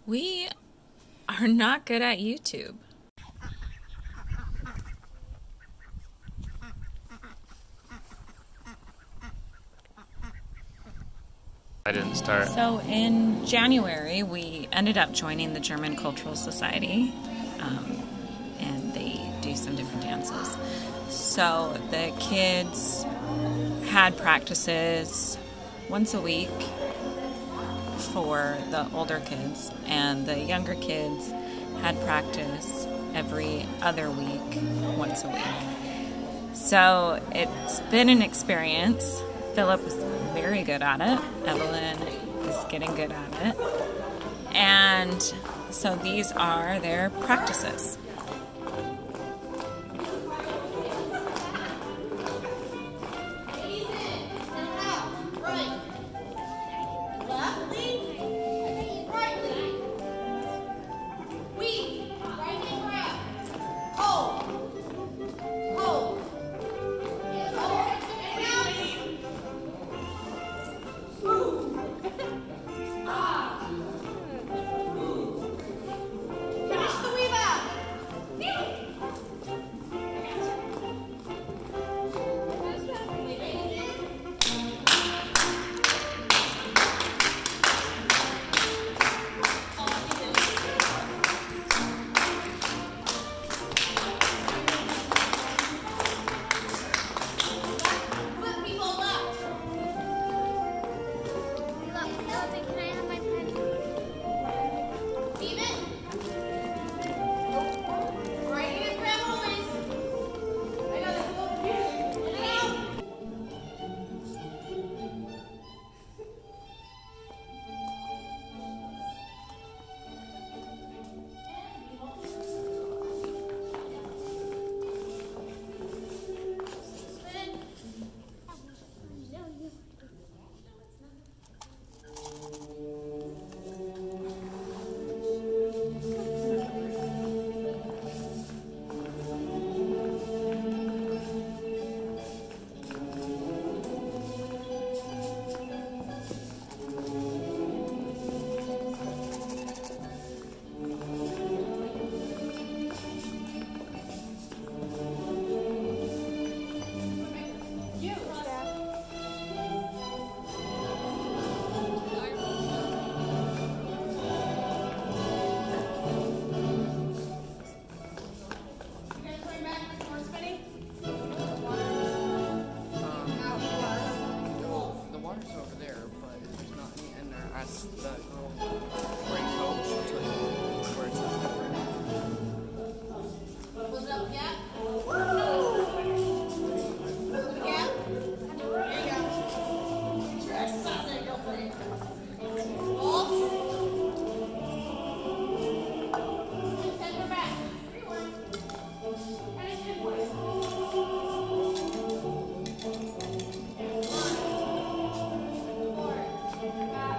We are not good at YouTube. I didn't start. So in January, we ended up joining the German Cultural Society, and they do some different dances. So the kids had practices once a week for the older kids, and the younger kids had practice every other week, once a week. So it's been an experience. Philip was very good at it. Evelyn is getting good at it. And so these are their practices.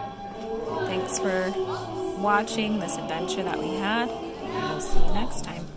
Thanks for watching this adventure that we had, and we'll see you next time.